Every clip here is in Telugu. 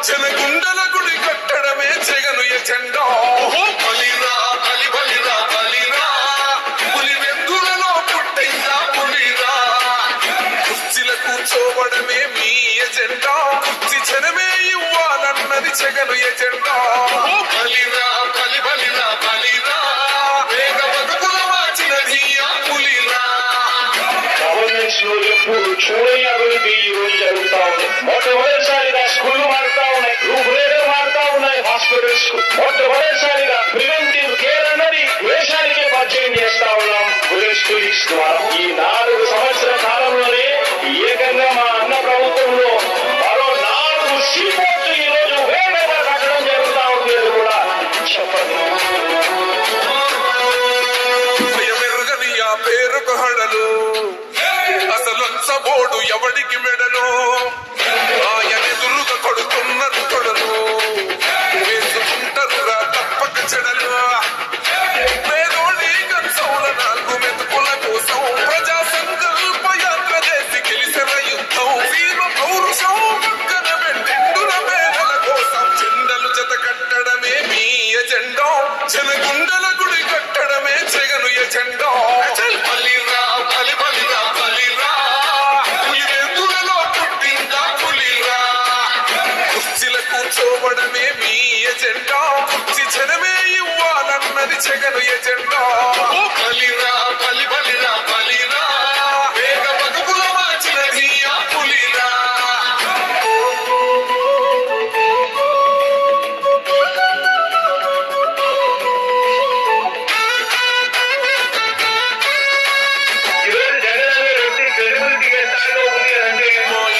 జనగుండల గుడి కట్టడమే జగను ఎజెండా. బలిరా బలి బలిరా బలిరా, పులి వెందులలో పుట్టిందా పులిరా. కుర్చీల కూర్చోవడమే మీ ఎజెండా, కుర్చీ జనమే ఇవ్వాలన్నది జగను ఎజెండా. బలిరా బలి బలిరా బలిరా, వేగ బతుకుల మార్చినది ఆ పులిరా. గవర్నెన్స్ లో ఎప్పుడు చూడని అభివృద్ధి ఈ రోజు జరుగుతా ఉంది. మొట్టమొదటిసారిగా స్కూళ్లు మారుతా ఉన్నాయి, రూపురేఖలు మారుతా ఉన్నాయి. హాస్పిటల్స్ మొట్టమొదటిసారిగా ప్రివెంటివ్ కేర్ అన్నది దేశానికే పరిచయం చేస్తా ఉన్నాం విలేజ్ క్లినిక్స్ ద్వారా. ఈ 4 సంవత్సరాల కాలంలోనే ఏకంగా మా అన్న ప్రభుత్వంలో మరో 4 సీపోర్ట్లు ఈ రోజు వేగంగా కట్టడం జరుగుతా ఉంది అని కూడా చెప్పండి. పేరుకు హడలు అసలంచబోడు ఎవడికి మెడలు, ఆయనెదురుగా కొడుతున్నారు కొడలు, వేసుకుంటారురా తప్పక చెడలు. పేదోడి కంచౌల 4 మెతుకుల కోసం ప్రజా సంకల్ప యాత్ర చేసి గెలిసిన యుద్ధం. వీర పౌరుషం పక్కన పెట్టిండుల పేదల కోసం జెండలు జత కట్టడమే మీ ఎజెండా, జనగుండల గుడి కట్టడమే జగను ఎజెండా. బలిరా బలి బలిరా బలిరా, పులి వెందులలో పుట్టిందా పులిరా. కుర్చీల కూర్చోవడమే మీ ఎజెండా, కుర్చీ జనమే ఇవ్వాలన్నది జగను ఎజెండా. బలిరా బలి బలిరా బలిరా, వేగ బతుకుల మార్చినది ఆ పులిరా.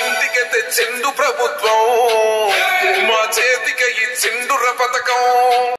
తెచ్చిండు ప్రభుత్వం, మా చేతికి ఇచ్చిండుర పథకం.